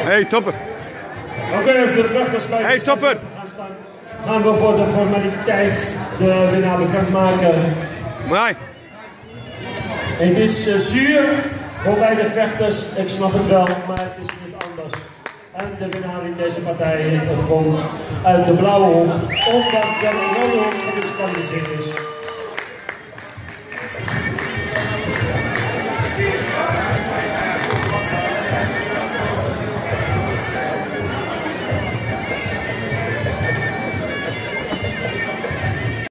Hey, topper. Oké, als de vechters bij Hey, topper. gaan staan, gaan we voor de formaliteit de winnaar bekendmaken. Nee. Het is zuur voor beide vechters, ik snap het wel, maar het is niet anders. En de winnaar in deze partij komt uit de blauwe hoek, omdat Jan Ronald gedisqualificeerd is.